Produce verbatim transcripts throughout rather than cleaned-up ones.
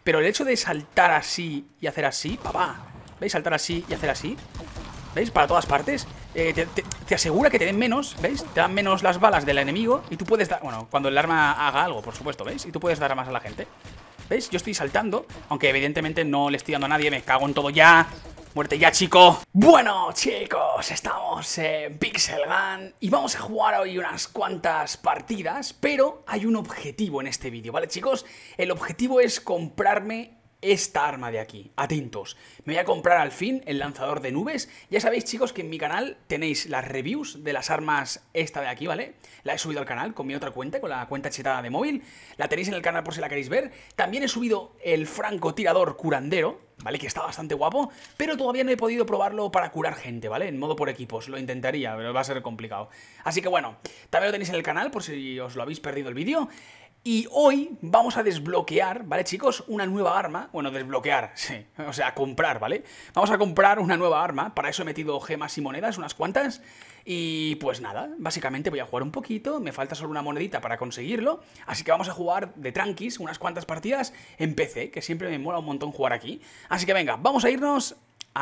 Pero el hecho de saltar así y hacer así, papá, ¿veis? Saltar así y hacer así, ¿veis? Para todas partes, eh, te, te, te asegura que te den menos, ¿veis? Te dan menos las balas del enemigo y tú puedes dar... Bueno, cuando el arma haga algo, por supuesto, ¿veis? Y tú puedes dar más a la gente. ¿Veis? Yo estoy saltando, aunque evidentemente no le estoy dando a nadie, me cago en todo ya. ¡Muerte ya, chico! Bueno, chicos, estamos en Pixel Gun y vamos a jugar hoy unas cuantas partidas, pero hay un objetivo en este vídeo, ¿vale, chicos? El objetivo es comprarme esta arma de aquí. Atentos, me voy a comprar al fin el lanzador de nubes. Ya sabéis, chicos, que en mi canal tenéis las reviews de las armas esta de aquí, ¿vale? La he subido al canal con mi otra cuenta, con la cuenta chetada de móvil. La tenéis en el canal por si la queréis ver. También he subido el francotirador curandero, ¿vale? Que está bastante guapo, pero todavía no he podido probarlo para curar gente, ¿vale? En modo por equipos, lo intentaría, pero va a ser complicado. Así que bueno, también lo tenéis en el canal por si os lo habéis perdido el vídeo. Y hoy vamos a desbloquear, ¿vale, chicos? Una nueva arma. Bueno, desbloquear, sí. O sea, comprar, ¿vale? Vamos a comprar una nueva arma. Para eso he metido gemas y monedas, unas cuantas. Y pues nada, básicamente voy a jugar un poquito. Me falta solo una monedita para conseguirlo. Así que vamos a jugar de tranquis unas cuantas partidas en P C, que siempre me mola un montón jugar aquí. Así que venga, vamos a irnos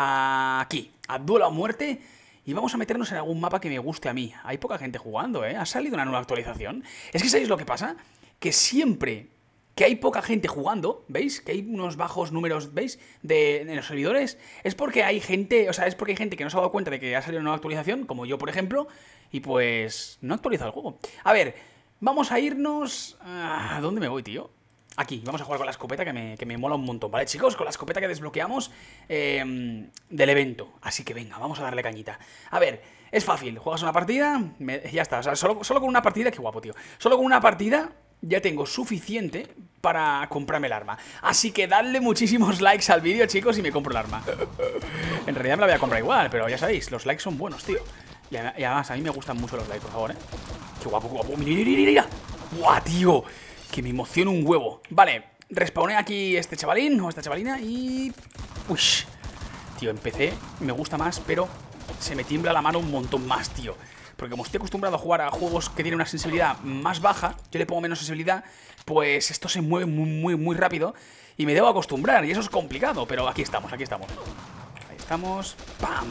aquí, a duelo a muerte. Y vamos a meternos en algún mapa que me guste a mí. Hay poca gente jugando, ¿eh? Ha salido una nueva actualización. Es que ¿sabéis lo que pasa? Que siempre que hay poca gente jugando, ¿veis? Que hay unos bajos números, ¿veis? De, en los servidores, es porque hay gente, o sea, es porque hay gente que no se ha dado cuenta de que ha salido una nueva actualización, como yo, por ejemplo, y pues no actualiza el juego. A ver, vamos a irnos... ¿A dónde me voy, tío? Aquí, vamos a jugar con la escopeta que me, que me mola un montón, ¿vale, chicos? Con la escopeta que desbloqueamos eh, del evento. Así que venga, vamos a darle cañita. A ver, es fácil, juegas una partida, me, ya está, o sea, solo, solo con una partida, qué guapo, tío. Solo con una partida ya tengo suficiente para comprarme el arma. Así que dadle muchísimos likes al vídeo, chicos, y me compro el arma. En realidad me la voy a comprar igual, pero ya sabéis, los likes son buenos, tío. Y además, a mí me gustan mucho los likes, por favor, ¿eh? Qué guapo, qué guapo. Mira, mira, mira. ¡Guau, tío! Que me emociona un huevo. Vale, respawné aquí este chavalín o esta chavalina y... Uy, tío, empecé, me gusta más, pero se me tiembla la mano un montón más, tío. Porque como estoy acostumbrado a jugar a juegos que tienen una sensibilidad más baja, yo le pongo menos sensibilidad, pues esto se mueve muy, muy, muy rápido y me debo acostumbrar, y eso es complicado, pero aquí estamos, aquí estamos. Ahí estamos. ¡Pam!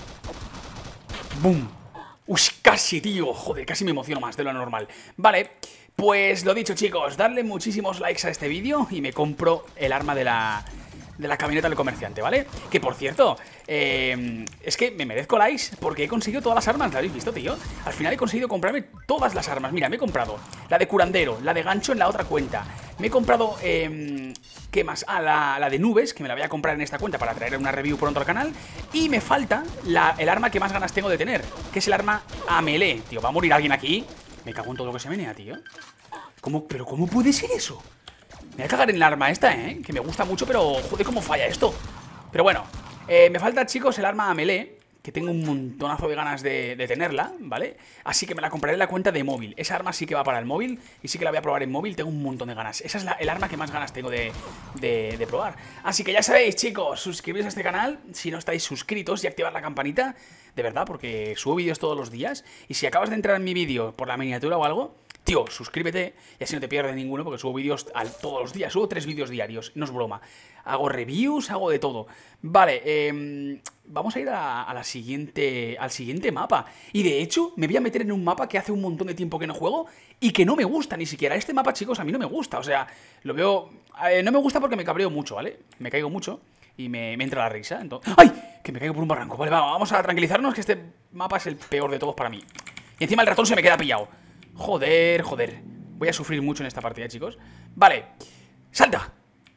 ¡Bum! ¡Uy, casi, tío! Joder, casi me emociono más de lo normal. Vale, pues lo dicho, chicos, darle muchísimos likes a este vídeo y me compro el arma de la... de la camioneta del comerciante, ¿vale? Que por cierto, eh, es que me merezco likes porque he conseguido todas las armas, ¿la habéis visto, tío? Al final he conseguido comprarme todas las armas. Mira, me he comprado la de curandero, la de gancho en la otra cuenta. Me he comprado, eh, ¿qué más? Ah, la, la de nubes, que me la voy a comprar en esta cuenta para traer una review pronto al canal. Y me falta la, el arma que más ganas tengo de tener, que es el arma a melee. Tío, ¿va a morir alguien aquí? Me cago en todo lo que se menea, tío. ¿Cómo? ¿Pero cómo puede ser eso? Me voy a cagar en el arma esta, ¿eh? Que me gusta mucho, pero joder, cómo falla esto. Pero bueno, eh, me falta, chicos, el arma a melee, que tengo un montonazo de ganas de, de tenerla, ¿vale? Así que me la compraré en la cuenta de móvil. Esa arma sí que va para el móvil y sí que la voy a probar en móvil. Tengo un montón de ganas. Esa es la, el arma que más ganas tengo de, de, de probar. Así que ya sabéis, chicos, suscribiros a este canal si no estáis suscritos y activar la campanita, de verdad, porque subo vídeos todos los días. Y si acabas de entrar en mi vídeo por la miniatura o algo... Tío, suscríbete y así no te pierdes ninguno porque subo vídeos todos los días. Subo tres vídeos diarios, no es broma. Hago reviews, hago de todo. Vale, eh, vamos a ir a, a la siguiente, al siguiente mapa. Y de hecho, me voy a meter en un mapa que hace un montón de tiempo que no juego y que no me gusta ni siquiera. Este mapa, chicos, a mí no me gusta. O sea, lo veo... Eh, no me gusta porque me cabreo mucho, ¿vale? Me caigo mucho y me, me entra la risa. Entonces... ¡Ay! Que me caigo por un barranco. Vale, vamos a tranquilizarnos que este mapa es el peor de todos para mí. Y encima el ratón se me queda pillado. Joder, joder. Voy a sufrir mucho en esta partida, chicos. Vale, salta.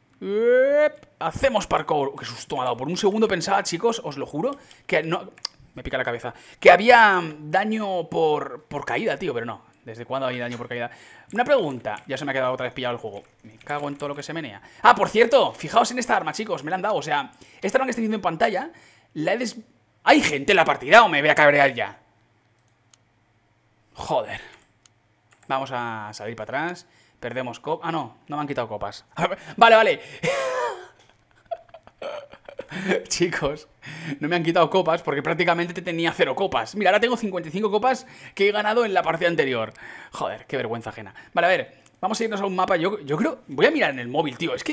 Hacemos parkour. Qué susto me ha dado. Por un segundo pensaba, chicos, os lo juro, que no... Me pica la cabeza. Que había daño por, por caída, tío, pero no. ¿Desde cuándo hay daño por caída? Una pregunta. Ya se me ha quedado otra vez pillado el juego. Me cago en todo lo que se menea. Ah, por cierto, fijaos en esta arma, chicos. Me la han dado, o sea, esta arma que estoy viendo en pantalla la he des... ¿Hay gente en la partida o me voy a cabrear ya? Joder. Vamos a salir para atrás. Perdemos copas. Ah, no, no me han quitado copas. Vale, vale. Chicos, no me han quitado copas porque prácticamente tenía cero copas. Mira, ahora tengo cincuenta y cinco copas que he ganado en la partida anterior. Joder, qué vergüenza ajena. Vale, a ver, vamos a irnos a un mapa. Yo, yo creo... Voy a mirar en el móvil, tío. Es que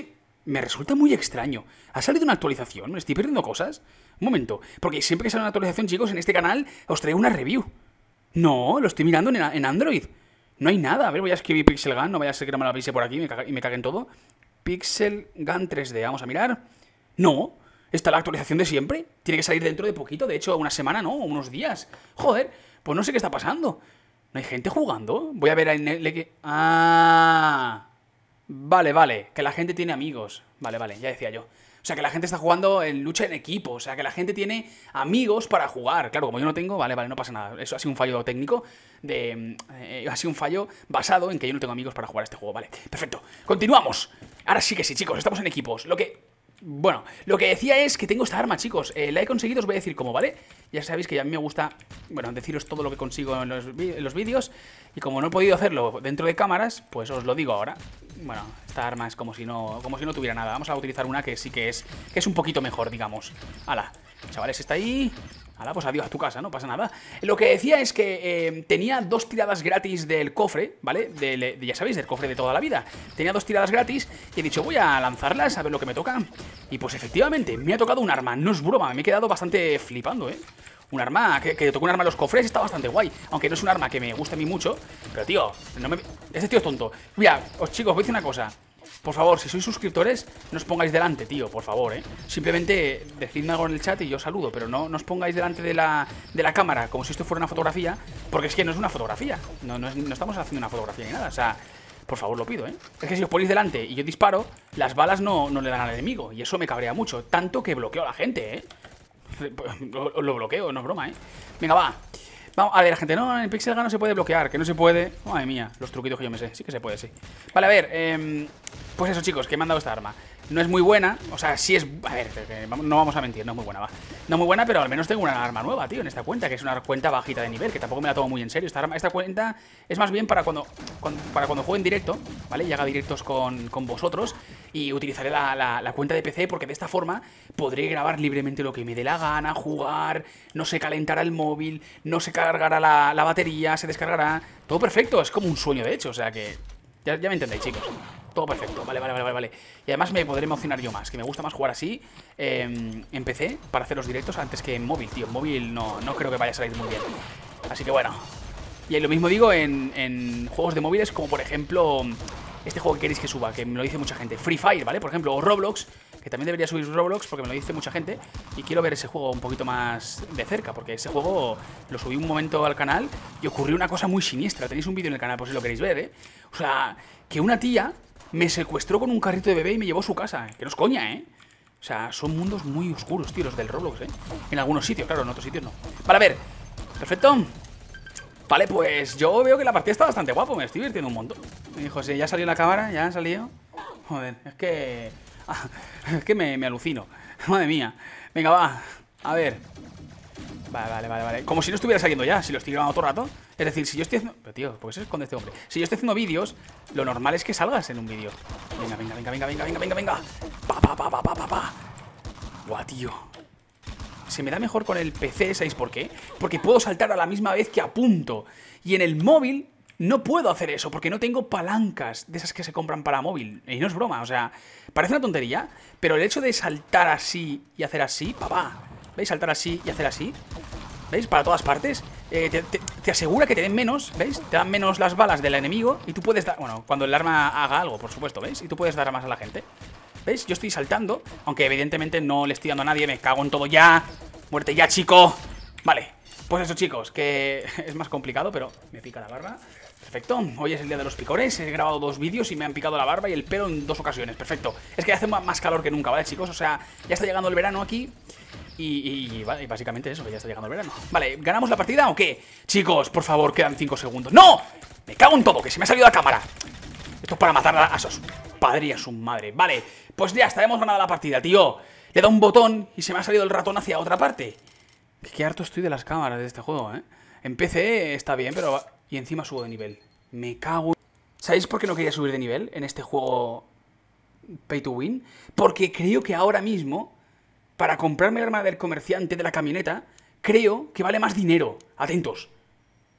Me resulta muy extraño. ¿Ha salido una actualización? ¿Me estoy perdiendo cosas? Un momento. Porque siempre que sale una actualización, chicos, en este canal os traigo una review. No, lo estoy mirando en, en Android. No hay nada. A ver, voy a escribir Pixel Gun. No vaya a ser que no me la avise por aquí y me, caga, y me caguen todo. Pixel Gun tres D. Vamos a mirar. No. ¿Está la actualización de siempre? Tiene que salir dentro de poquito. De hecho, una semana, ¿no? Unos días. Joder. Pues no sé qué está pasando. ¿No hay gente jugando? Voy a ver en el... Ah... Vale, vale, que la gente tiene amigos. Vale, vale, ya decía yo. O sea, que la gente está jugando en lucha en equipo. O sea, que la gente tiene amigos para jugar. Claro, como yo no tengo, vale, vale, no pasa nada. Eso ha sido un fallo técnico de... Eh, ha sido un fallo basado en que yo no tengo amigos para jugar a este juego. Vale, perfecto. Continuamos. Ahora sí que sí, chicos, estamos en equipos. Lo que... Bueno, lo que decía es que tengo esta arma, chicos. eh, La he conseguido, os voy a decir cómo, ¿vale? Ya sabéis que a mí me gusta, bueno, deciros todo lo que consigo en los, en los vídeos. Y como no he podido hacerlo dentro de cámaras, pues os lo digo ahora. Bueno, esta arma es como si no como si no tuviera nada. Vamos a utilizar una que sí que es que es un poquito mejor, digamos. Hala, chavales, está ahí. Hala, pues adiós a tu casa, no pasa nada. Lo que decía es que eh, tenía dos tiradas gratis del cofre, ¿vale? De, de, ya sabéis, del cofre de toda la vida. Tenía dos tiradas gratis y he dicho, voy a lanzarlas a ver lo que me toca. Y pues efectivamente, me ha tocado un arma. No es broma, me he quedado bastante flipando, ¿eh? Un arma, que, que tocó un arma en los cofres, está bastante guay. Aunque no es un arma que me guste a mí mucho. Pero tío, no me... este tío es tonto. Mira, os chicos, voy a decir una cosa. Por favor, si sois suscriptores, no os pongáis delante, tío, por favor, ¿eh? Simplemente decidme algo en el chat y yo saludo. Pero no, no os pongáis delante de la, de la cámara como si esto fuera una fotografía. Porque es que no es una fotografía. No, no, es, no estamos haciendo una fotografía ni nada, o sea... Por favor, lo pido, ¿eh? Es que si os ponéis delante y yo disparo, las balas no, no le dan al enemigo. Y eso me cabrea mucho. Tanto que bloqueo a la gente, ¿eh? Lo, lo bloqueo, no es broma, ¿eh? Venga, va. Vamos a ver, la gente, no, en Pixel Gun no se puede bloquear, que no se puede. Madre mía, los truquitos que yo me sé. Sí que se puede, sí. Vale, a ver, eh, pues eso, chicos, que me han dado esta arma. No es muy buena, o sea, sí es... A ver, no vamos a mentir, no es muy buena, va. No es muy buena, pero al menos tengo una arma nueva, tío, en esta cuenta, que es una cuenta bajita de nivel, que tampoco me la tomo muy en serio. Esta, arma, esta cuenta es más bien para cuando, cuando, para cuando juegue en directo, ¿vale? Y haga directos con, con vosotros. Y utilizaré la, la, la cuenta de P C porque de esta forma podré grabar libremente lo que me dé la gana, jugar, no se calentará el móvil, no se cargará la, la batería, se descargará. Todo perfecto, es como un sueño de hecho, o sea que... Ya, ya me entendéis, chicos. Todo perfecto, vale, vale, vale, vale. Y además me podré emocionar yo más, que me gusta más jugar así eh, en P C para hacer los directos antes que en móvil, tío. En móvil no, no creo que vaya a salir muy bien. Así que bueno. Y lo mismo digo en, en juegos de móviles como por ejemplo este juego que queréis que suba, que me lo dice mucha gente, Free Fire, ¿vale? Por ejemplo, o Roblox, que también debería subir Roblox porque me lo dice mucha gente. Y quiero ver ese juego un poquito más de cerca, porque ese juego lo subí un momento al canal y ocurrió una cosa muy siniestra. Tenéis un vídeo en el canal por si lo queréis ver, ¿eh? O sea, que una tía me secuestró con un carrito de bebé y me llevó a su casa. Que no es coña, ¿eh? O sea, son mundos muy oscuros, tío, los del Roblox, ¿eh? En algunos sitios, claro, en otros sitios no. Vale, a ver. Perfecto. Vale, pues yo veo que la partida está bastante guapo. Me estoy divirtiendo un montón. Y José, ¿ya salió la cámara? ¿Ya han salido? Joder, es que... Es que me, me alucino. Madre mía. Venga, va. A ver. Vale, vale, vale, vale. Como si no estuviera saliendo ya, si lo estoy grabando todo el rato. Es decir, si yo estoy haciendo... Pero tío, ¿por qué se esconde este hombre? Si yo estoy haciendo vídeos, lo normal es que salgas en un vídeo. Venga, venga, venga, venga, venga, venga, venga, venga. Pa, pa, pa, pa, pa, pa, pa. Guau, tío. Se me da mejor con el P C, ¿sabéis por qué? Porque puedo saltar a la misma vez que apunto. Y en el móvil no puedo hacer eso, porque no tengo palancas de esas que se compran para móvil. Y no es broma, o sea, parece una tontería, pero el hecho de saltar así y hacer así, papá, ¿veis? Saltar así y hacer así, ¿veis? Para todas partes, eh, te, te, te asegura que te den menos, ¿veis? Te dan menos las balas del enemigo y tú puedes dar... Bueno, cuando el arma haga algo, por supuesto, ¿veis? Y tú puedes dar más a la gente. ¿Veis? Yo estoy saltando, aunque evidentemente no le estoy dando a nadie, me cago en todo ya. Muerte ya, chico. Vale, pues eso, chicos, que es más complicado, pero me pica la barba. Perfecto, hoy es el día de los picores. He grabado dos vídeos y me han picado la barba y el pelo en dos ocasiones, perfecto. Es que hace más calor que nunca, ¿vale, chicos? O sea, ya está llegando el verano aquí. Y, y, y, vale, y básicamente eso, que ya está llegando el verano. Vale, ¿ganamos la partida o qué? Chicos, por favor, quedan cinco segundos. ¡No! Me cago en todo, que se me ha salido la cámara. Esto es para matar a sus padre y a su madre. Vale, pues ya está, hemos ganado la partida, tío. Le da un botón y se me ha salido el ratón hacia otra parte. Qué harto estoy de las cámaras de este juego, ¿eh? En P C está bien, pero... Y encima subo de nivel. Me cago... ¿Sabéis por qué no quería subir de nivel en este juego Pay to Win? Porque creo que ahora mismo, para comprarme el arma del comerciante de la camioneta, creo que vale más dinero. Atentos.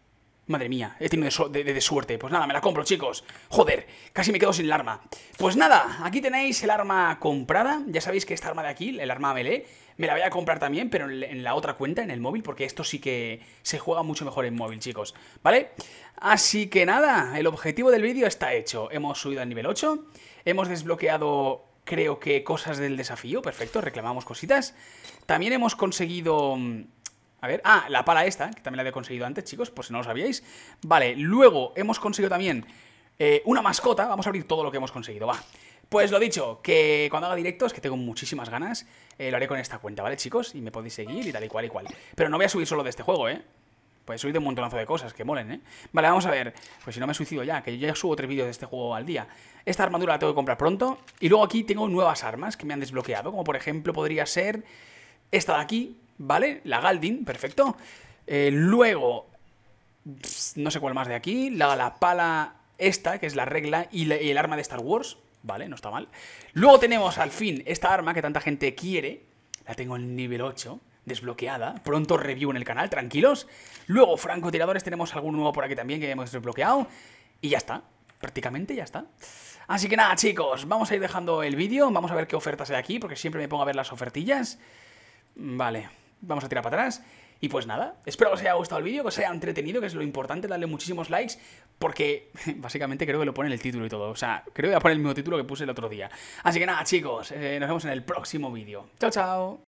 Madre mía, he tenido de, so de, de, de suerte. Pues nada, me la compro, chicos. Joder, casi me quedo sin el arma. Pues nada, aquí tenéis el arma comprada. Ya sabéis que esta arma de aquí, el arma melee, me la voy a comprar también, pero en, en la otra cuenta, en el móvil, porque esto sí que se juega mucho mejor en móvil, chicos, ¿vale? Así que nada, el objetivo del vídeo está hecho. Hemos subido al nivel ocho, hemos desbloqueado, creo que, cosas del desafío. Perfecto, reclamamos cositas. También hemos conseguido... A ver, ah, la pala esta, que también la había conseguido antes, chicos, por si no lo sabíais. Vale, luego hemos conseguido también eh, una mascota. Vamos a abrir todo lo que hemos conseguido, va. Pues lo dicho, que cuando haga directos, que tengo muchísimas ganas, eh, lo haré con esta cuenta, ¿vale, chicos? Y me podéis seguir y tal y cual y cual. Pero no voy a subir solo de este juego, ¿eh? Pues subir de un montonazo de cosas que molen, ¿eh? Vale, vamos a ver. Pues si no me suicido ya, que yo ya subo tres vídeos de este juego al día. Esta armadura la tengo que comprar pronto. Y luego aquí tengo nuevas armas que me han desbloqueado, como por ejemplo podría ser esta de aquí, ¿vale? La Galdin, perfecto. eh, Luego, no sé cuál más de aquí. La, la pala esta, que es la regla, y, la, y el arma de Star Wars, ¿vale? No está mal. Luego tenemos al fin esta arma que tanta gente quiere. La tengo en nivel ocho, desbloqueada. Pronto review en el canal, tranquilos. Luego, francotiradores, tenemos algún nuevo por aquí también que hemos desbloqueado. Y ya está, prácticamente ya está. Así que nada, chicos, vamos a ir dejando el vídeo. Vamos a ver qué ofertas hay aquí, porque siempre me pongo a ver las ofertillas. Vale, vamos a tirar para atrás. Y pues nada, espero que os haya gustado el vídeo, que os haya entretenido, que es lo importante, darle muchísimos likes, porque básicamente creo que lo pone en el título y todo. O sea, creo que voy a poner el mismo título que puse el otro día. Así que nada, chicos, eh, nos vemos en el próximo vídeo. Chao, chao.